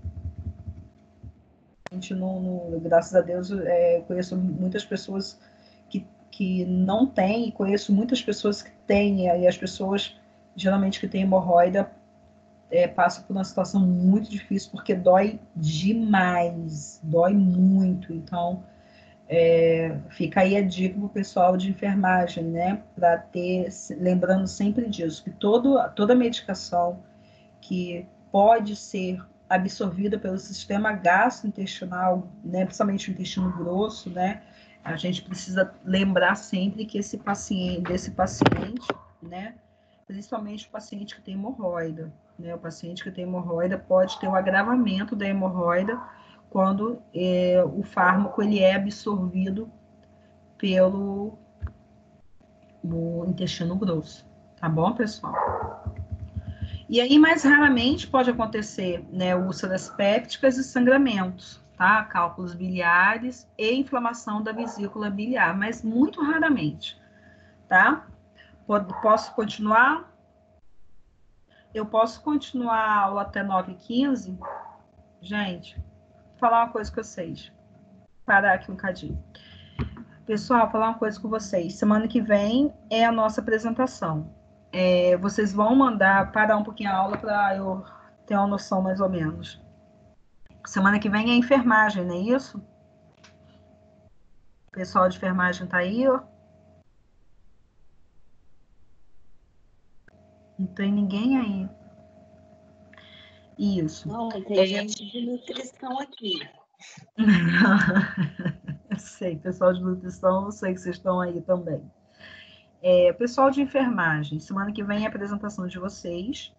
a gente não, não graças a Deus, é, conheço muitas pessoas que, que não têm, e conheço muitas pessoas que têm, e as pessoas, geralmente, que têm hemorroida, é, passam por uma situação muito difícil, porque dói demais, dói muito. Então, é, fica aí a dica para o pessoal de enfermagem, né? Para ter, lembrando sempre disso, que todo, toda medicação que pode ser absorvida pelo sistema gastrointestinal, né, principalmente o intestino grosso, né, a gente precisa lembrar sempre que esse paciente, desse paciente, né, principalmente o paciente que tem hemorroida, né, o paciente que tem hemorroida pode ter o agravamento da hemorroida quando é, o fármaco ele é absorvido pelo o intestino grosso, tá bom, pessoal? E aí, mais raramente, pode acontecer, né, úlceras pépticas e sangramentos, tá? Cálculos biliares e inflamação da vesícula biliar, mas muito raramente, tá? Posso continuar? Eu posso continuar a aula até nove e quinze? Gente, vou falar uma coisa com vocês. Parar aqui um cadinho. Pessoal, falar uma coisa com vocês. Semana que vem é a nossa apresentação. É, vocês vão mandar, parar um pouquinho a aula para eu ter uma noção mais ou menos. Semana que vem é enfermagem, não é isso? O pessoal de enfermagem tá aí, ó. Não tem ninguém aí. Isso. Não, tem gente de nutrição aqui. Eu sei, pessoal de nutrição, eu sei que vocês estão aí também. É, pessoal de enfermagem, semana que vem é a apresentação de vocês.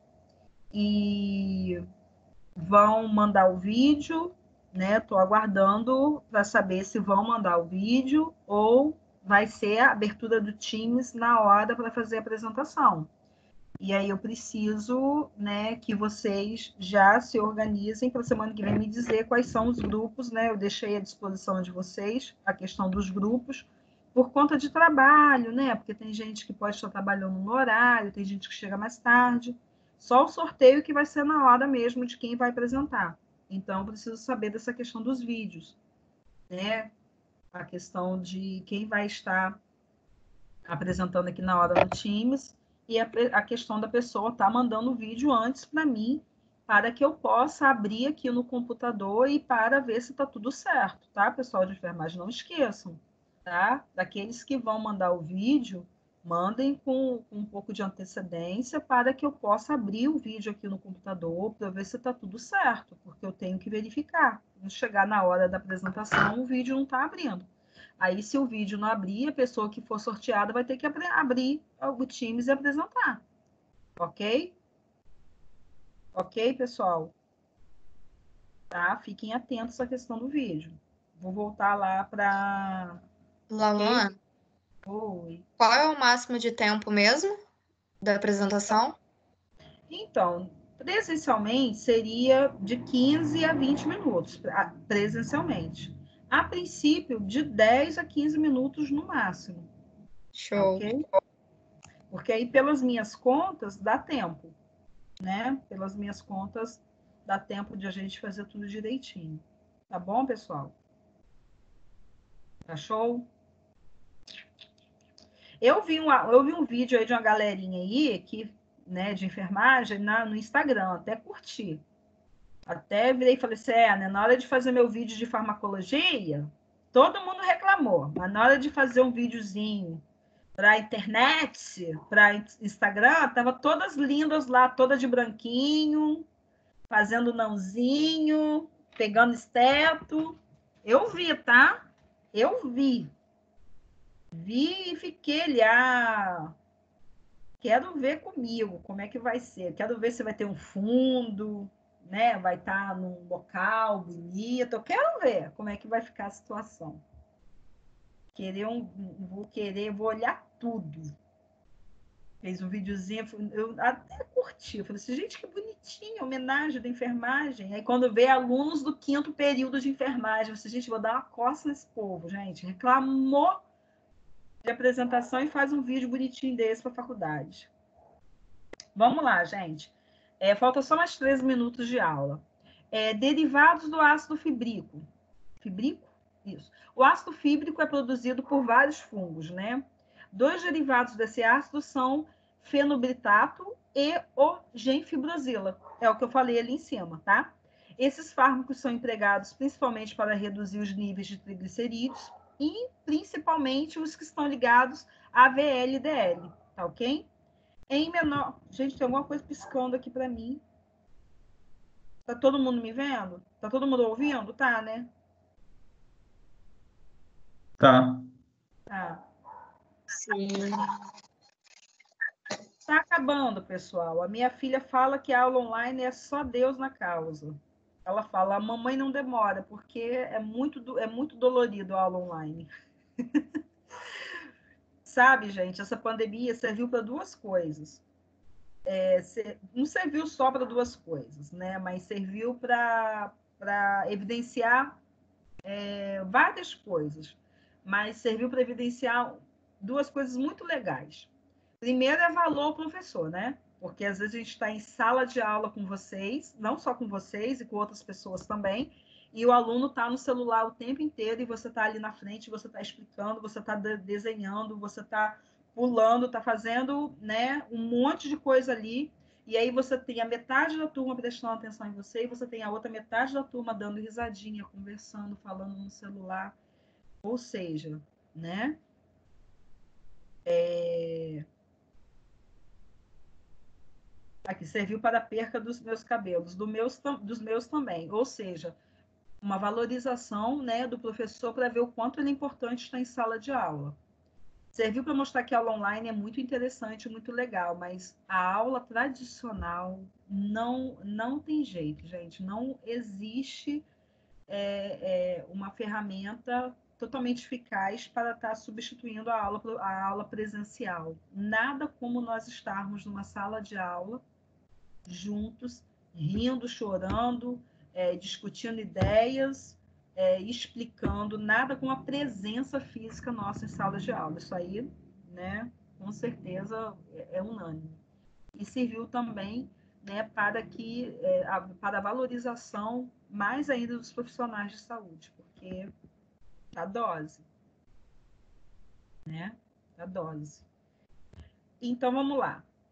E vão mandar o vídeo, né? Tô aguardando para saber se vão mandar o vídeo ou vai ser a abertura do Teams na hora para fazer a apresentação. E aí eu preciso, né, que vocês já se organizem para a semana que vem me dizer quais são os grupos, né? Eu deixei à disposição de vocês a questão dos grupos por conta de trabalho, né? Porque tem gente que pode estar trabalhando no horário, tem gente que chega mais tarde. Só o sorteio que vai ser na hora mesmo de quem vai apresentar. Então, eu preciso saber dessa questão dos vídeos, né? A questão de quem vai estar apresentando aqui na hora no Teams e a, a questão da pessoa estar tá mandando o vídeo antes para mim, para que eu possa abrir aqui no computador e para ver se está tudo certo, tá, pessoal de enfermagem? Não esqueçam, tá? Daqueles que vão mandar o vídeo, mandem com, com um pouco de antecedência para que eu possa abrir o vídeo aqui no computador para ver se está tudo certo, porque eu tenho que verificar. Quando chegar na hora da apresentação, o vídeo não está abrindo. Aí, se o vídeo não abrir, a pessoa que for sorteada vai ter que abrir o Teams e apresentar. Ok? Ok, pessoal? Tá? Fiquem atentos à questão do vídeo. Vou voltar lá para... Lalan, Okay? Oi. qual é o máximo de tempo mesmo da apresentação? Então, presencialmente seria de quinze a vinte minutos, presencialmente. A princípio, de dez a quinze minutos no máximo. Show. Ok? Porque aí, pelas minhas contas, dá tempo. Né? Pelas minhas contas, dá tempo de a gente fazer tudo direitinho. Tá bom, pessoal? Tá show? Eu vi, uma, eu vi um vídeo aí de uma galerinha aí, que, né, de enfermagem, na, no Instagram, até curti. Até virei e falei assim, é, né, na hora de fazer meu vídeo de farmacologia, todo mundo reclamou, mas na hora de fazer um videozinho para internet, para Instagram, tava todas lindas lá, todas de branquinho, fazendo nãozinho, pegando esteto. Eu vi, tá? Eu vi. Vi e fiquei ali, ah, quero ver comigo como é que vai ser. Quero ver se vai ter um fundo, né? Vai estar num local bonito. Eu quero ver como é que vai ficar a situação. Querer um, vou querer, vou olhar tudo. Fez um videozinho, eu até curti. Eu falei assim, gente, que bonitinho, homenagem da enfermagem. Aí quando vê alunos do quinto período de enfermagem, eu falei, gente, vou dar uma coça nesse povo, gente. Reclamou de apresentação e faz um vídeo bonitinho desse para a faculdade. Vamos lá, gente. É, falta só mais treze minutos de aula. É, derivados do ácido fíbrico. Fíbrico? Isso. O ácido fíbrico é produzido por vários fungos, né? Dois derivados desse ácido são fenobritato e o genfibrosila. É o que eu falei ali em cima, tá? Esses fármacos são empregados principalmente para reduzir os níveis de triglicerídeos e principalmente os que estão ligados a V L D L, tá ok? Em menor... Gente, tem alguma coisa piscando aqui para mim. Tá todo mundo me vendo? Tá todo mundo ouvindo? Tá, né? Tá. Tá. Sim. Tá acabando, pessoal. A minha filha fala que a aula online é só Deus na causa. Ela fala, a mamãe não demora, porque é muito, é muito dolorido a aula online. Sabe, gente, essa pandemia serviu para duas coisas. É, não serviu só para duas coisas, né? Mas serviu para evidenciar é, várias coisas. Mas serviu para evidenciar duas coisas muito legais. Primeiro é valor ao professor, né? Porque às vezes a gente está em sala de aula com vocês, não só com vocês e com outras pessoas também, e o aluno está no celular o tempo inteiro e você está ali na frente, você está explicando, você está desenhando, você está pulando, está fazendo, né, um monte de coisa ali, e aí você tem a metade da turma prestando atenção em você e você tem a outra metade da turma dando risadinha, conversando, falando no celular. Ou seja, né? É... Aqui, serviu para a perca dos meus cabelos, do meus, dos meus também. Ou seja, uma valorização, né, do professor para ver o quanto ele é importante estar em sala de aula. Serviu para mostrar que a aula online é muito interessante, muito legal, mas a aula tradicional não, não tem jeito, gente. Não existe é, é, uma ferramenta totalmente eficaz para estar substituindo a aula, a aula presencial. Nada como nós estarmos numa sala de aula juntos, rindo, chorando, é, discutindo ideias, é, explicando, nada com a presença física nossa em sala de aula. Isso aí, né, com certeza é, é unânime. E serviu também, né, para que é, a, para a valorização mais ainda dos profissionais de saúde, porque a dose, né, a dose. Então vamos lá.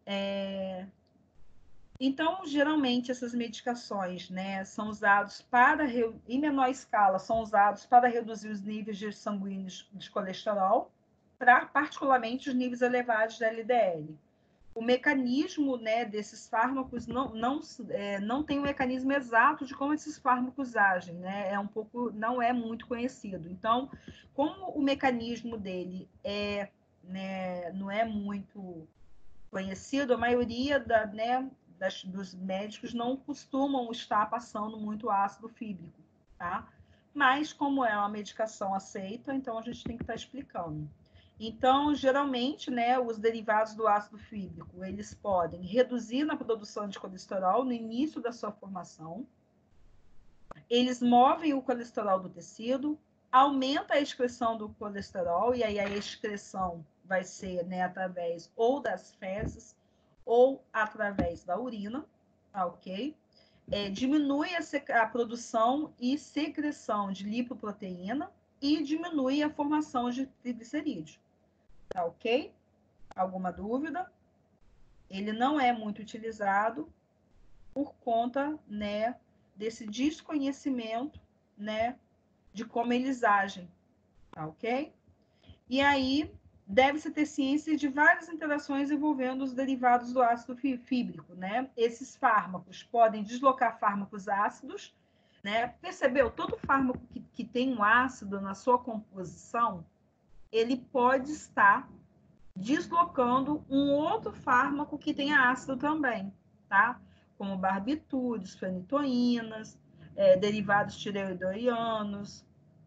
É... Então, geralmente, essas medicações, né, são usados para, em menor escala, são usados para reduzir os níveis de sanguíneos de colesterol, para particularmente os níveis elevados de L D L. O mecanismo, né, desses fármacos não, não, é, não tem um mecanismo exato de como esses fármacos agem, né? É um pouco, não é muito conhecido. Então, como o mecanismo dele é, né, não é muito conhecido, a maioria da, né, das, dos médicos não costumam estar passando muito ácido fíbrico, tá? Mas, como é uma medicação aceita, então a gente tem que estar explicando. Então, geralmente, né, os derivados do ácido fíbrico, eles podem reduzir na produção de colesterol no início da sua formação, eles movem o colesterol do tecido, aumenta a excreção do colesterol, e aí a excreção vai ser, né, através ou das fezes ou através da urina, tá, ok? É, diminui a, a produção e secreção de lipoproteína e diminui a formação de triglicerídeos. Tá ok? Alguma dúvida? Ele não é muito utilizado por conta, né, desse desconhecimento, né, de como eles agem, tá ok? E aí, deve-se ter ciência de várias interações envolvendo os derivados do ácido fíbrico, né? Esses fármacos podem deslocar fármacos ácidos, né? Percebeu? Todo fármaco que, que tem um ácido na sua composição, ele pode estar deslocando um outro fármaco que tenha ácido também, tá? Como barbitúricos, fenitoínas, é, derivados tireoidianos,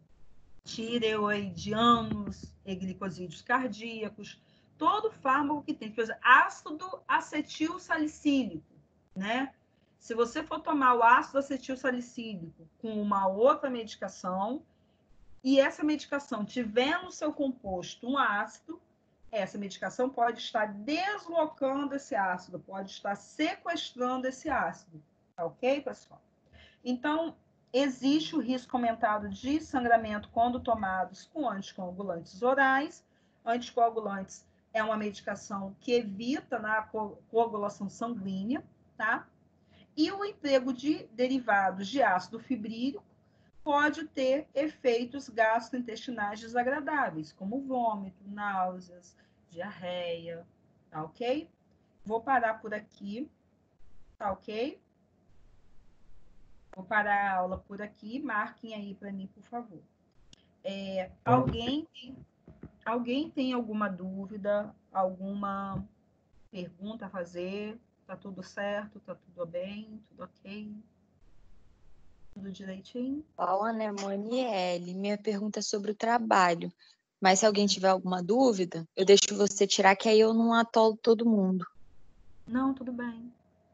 tireoidianos, e glicosídeos cardíacos, todo fármaco que tem, por exemplo, ácido acetil salicílico, né? Se você for tomar o ácido acetil salicílico com uma outra medicação, e essa medicação tiver no seu composto um ácido, essa medicação pode estar deslocando esse ácido, pode estar sequestrando esse ácido, tá ok, pessoal? Então, existe o risco aumentado de sangramento quando tomados com anticoagulantes orais. Anticoagulantes é uma medicação que evita, né, a coagulação sanguínea, tá? E o emprego de derivados de ácido fibrílico pode ter efeitos gastrointestinais desagradáveis, como vômito, náuseas, diarreia, tá ok? Vou parar por aqui, tá ok? Vou parar a aula por aqui, marquem aí para mim, por favor. É, alguém, tem, alguém tem alguma dúvida, alguma pergunta a fazer? Tá tudo certo? Tá tudo bem? Tudo ok? Tudo direitinho? Ana Monielle, minha pergunta é sobre o trabalho. Mas se alguém tiver alguma dúvida, eu deixo você tirar, que aí eu não atolo todo mundo. Não, tudo bem.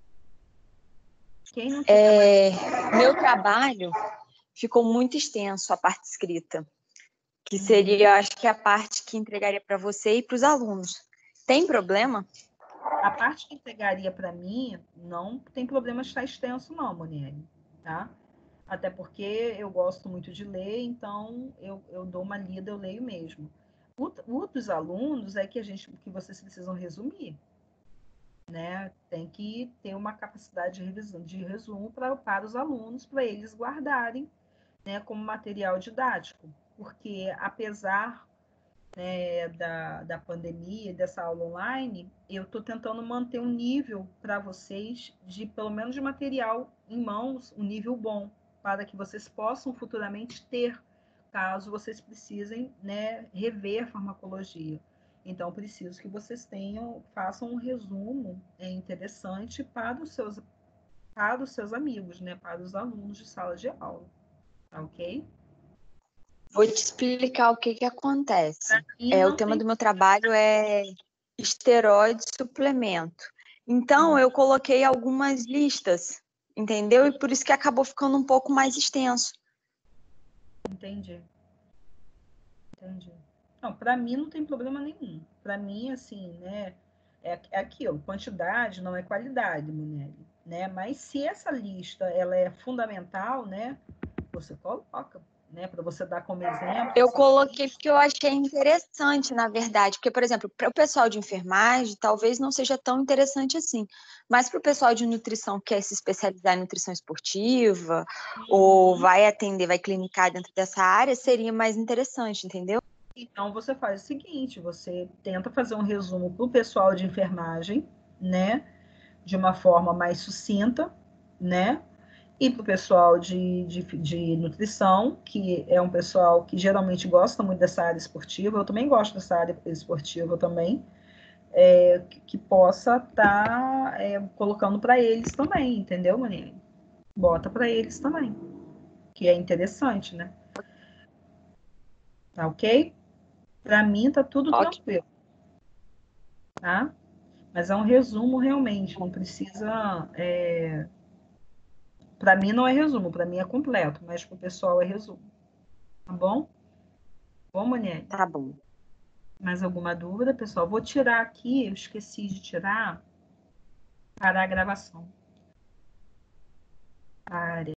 Quem não é, meu trabalho ficou muito extenso, a parte escrita, que uhum. seria, acho que a parte que entregaria para você e para os alunos. Tem problema? A parte que entregaria para mim não tem problema de estar extenso, não, Monielle, tá? Até porque eu gosto muito de ler, então eu, eu dou uma lida, eu leio mesmo. O, o dos alunos é que a gente, que vocês precisam resumir, né? Tem que ter uma capacidade de revisão, de resumo pra, para os alunos, para eles guardarem, né, como material didático, porque apesar, né, da, da pandemia, dessa aula online, eu estou tentando manter um nível para vocês de, pelo menos de material em mãos, um nível bom, para que vocês possam futuramente ter, caso vocês precisem, né, rever a farmacologia. Então, preciso que vocês tenham, façam um resumo é, interessante para os seus, para os seus amigos, né, para os alunos de sala de aula, tá ok? Vou te explicar o que que acontece. É, o tema tem... do meu trabalho é esteroide suplemento. Então, hum. eu coloquei algumas listas, entendeu? E por isso que acabou ficando um pouco mais extenso. Entendi. Entendi. Não, para mim não tem problema nenhum. Para mim, assim, né, é, é aquilo, quantidade não é qualidade, Munelli, né? Mas se essa lista, ela é fundamental, né, você coloca. né? Para você dar como exemplo. Eu coloquei porque eu achei interessante, na verdade. Porque, por exemplo, para o pessoal de enfermagem, talvez não seja tão interessante assim. Mas para o pessoal de nutrição que quer se especializar em nutrição esportiva, Uhum. ou vai atender, vai clinicar dentro dessa área, seria mais interessante, entendeu? Então, você faz o seguinte, você tenta fazer um resumo para o pessoal de enfermagem, né? De uma forma mais sucinta, né? E para o pessoal de, de, de nutrição, que é um pessoal que geralmente gosta muito dessa área esportiva, eu também gosto dessa área esportiva também, é, que, que possa estar tá, é, colocando para eles também, entendeu, Manine? Bota para eles também, que é interessante, né? Tá ok? Para mim tá tudo Ok. tranquilo, tá? Mas é um resumo realmente, não precisa. É... Para mim não é resumo, para mim é completo, mas para o pessoal é resumo. Tá bom? Bom, Maniele? Tá bom. Mais alguma dúvida, pessoal? Vou tirar aqui, eu esqueci de tirar, parar a gravação. Pare.